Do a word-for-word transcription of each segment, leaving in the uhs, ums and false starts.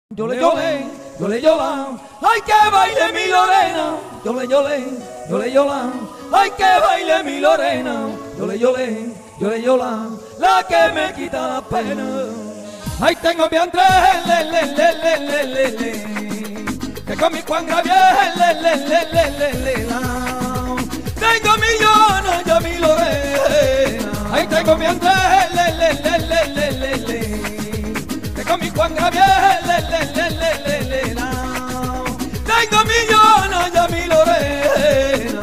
Yo le lloré, yo le lloré, ay que baile mi Lorena. Yo le lloré, yo le lloré, ay que baile mi Lorena. Yo le lloré, yo le lloré, la que me quita la pena. Ay tengo mi Andrés, le le le le le le le, que con mi Juan Gabriel, le le le le le le la. Tengo mi Joana, yo mi Lorena. Ay tengo mi Andrés, le le le le le le le, que con mi Juan Gabriel, le le le le le le la. Tengo mi Joana, yo mi Lorena.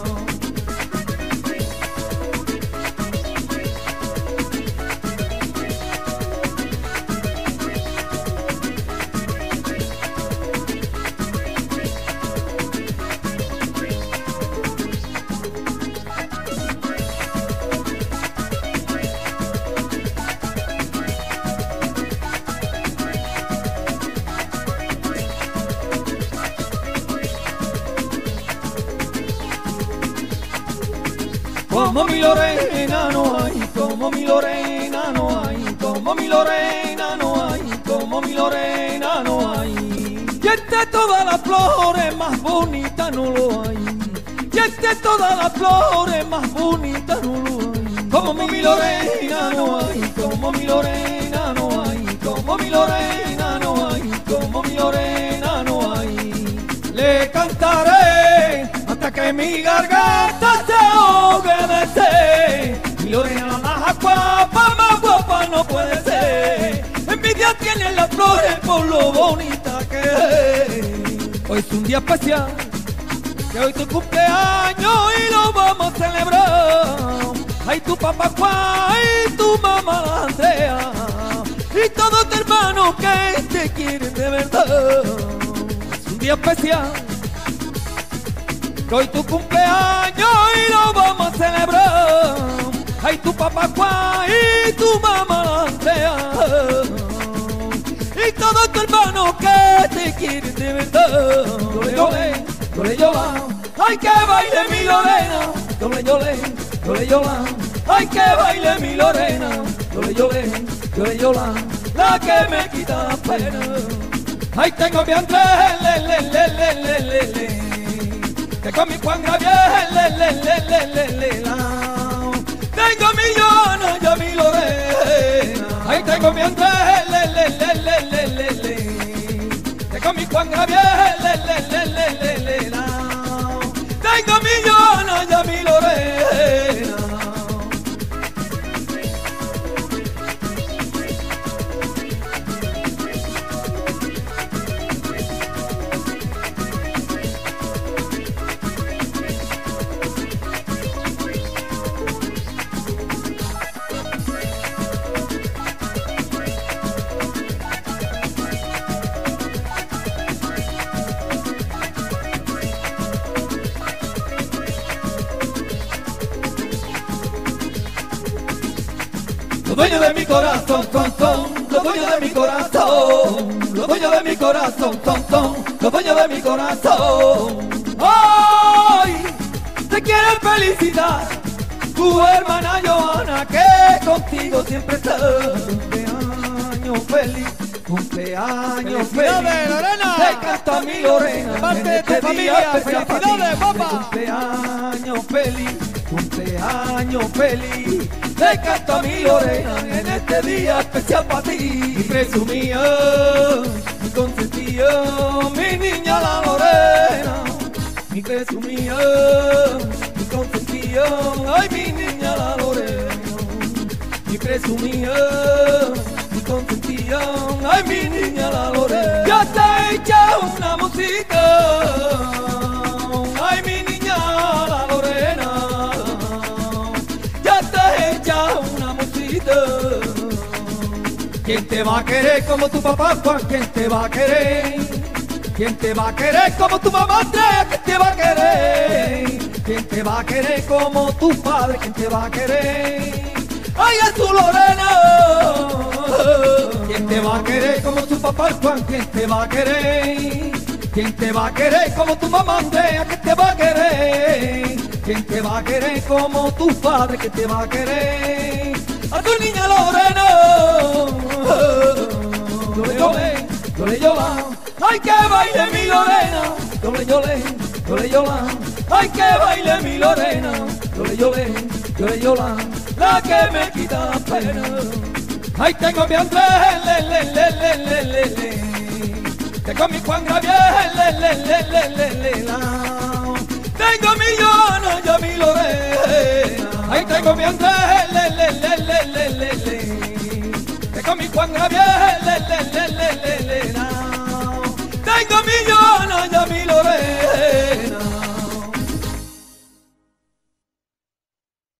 Como mi Lorena no hay, como mi Lorena no hay, como mi Lorena no hay, como mi Lorena no hay. Y entre todas las flores más bonitas no lo hay. Y entre todas las flores más bonitas no lo hay. Como mi Lorena no hay, como mi Lorena no hay, como mi Lorena no hay, como mi Lorena no hay. Le cantaré hasta que mi garganta se ahogue de sed. Mi Lorena la más guapa, más guapa no puede ser. Envidia tiene las flores por lo bonita que es. Hoy es un día especial, que hoy tu cumpleaños y lo vamos a celebrar. Ay tu papá Juan y tu mamá la Andrea y todos tus hermanos que te quieren de verdad. Es un día especial, que hoy tu cumpleaños y lo vamos a celebrar. Ay tu papá Juan y tu mamá Andrea y todos tus hermanos que te quieren de verdad. Yo le lloré, yo le lloré, ay que baile mi Lorena. Yo le lloré, yo le lloré, ay que baile mi Lorena. Yo le lloré, yo le lloré, la que me quita la pena. Ay tengo mi Andrés, le le le le le le le, que con mi Juan Gabriel, le le le le le le la. Tengo mi Joana, yo mi Lorena. Ahí tengo mi Andrés, le le le le le le le, que con mi Juan Gabriel, le le le le le le la. Tengo mi Joana, yo mi Lorena. Los dueños de mi corazón son, son, los dueños de mi corazón, los dueños de mi corazón son, son, los dueños de mi corazón. Hoy te quiero felicitar, tu hermana Joana, que contigo siempre está. Cumpleaños feliz, cumpleaños feliz, Lorena. te canta mi Lorena, Parte de tu este familia, día especial para ti. felicidades, papá. Cumpleaños feliz, cumpleaños feliz, te canto mi Lorena en este día especial para ti. Mi presumía, mi consentía, mi niña la Lorena. Mi presumía, mi consentía, ay mi niña la Lorena. Mi presumía, mi consentía, ay mi niña la Lorena. Ya te hecha una música, ay mi niña la Lorena. Una mosita. ¿Quién te va a querer como tu papá Juan? ¿Quién te va a querer? ¿Quién te va a querer como tu mamá Andrea? ¿Quién te va a querer? ¿Quién te va a querer como tu padre? ¿Quién te va a querer? ¡Ay, es tu Lorena! ¿Quién te va a querer como tu papá Juan? ¿Quién te va a querer? ¿Quién te va a querer como tu mamá Andrea? ¿Quién te va a querer? ¿Quién te va a querer como tu padre? ¿Quién te va a querer? A tu niña Lorena. Yo le lloré, yole yola, ay que baile mi Lorena, yole yole, yole yola, ay que baile mi Lorena, yole yole, yole yola, la que me quita la pena. Ay tengo mi Andrés, le le le le le le le, tengo mi Juan Gabriel, le le le le le le la, tengo mi Joana, yo mi Lorena, ay tengo mi Andrés, le le le le le le le, tengo mi Juan Gabriel, le le le